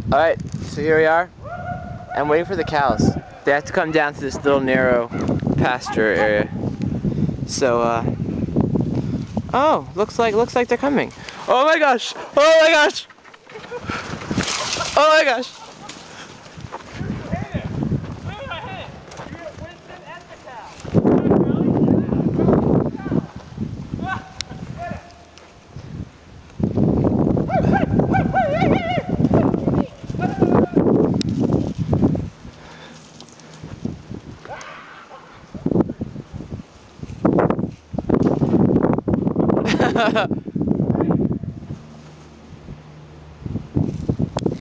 Alright, so here we are. I'm waiting for the cows. They have to come down to this little narrow pasture area. So, oh, looks like they're coming. Oh my gosh! Oh my gosh! Oh my gosh!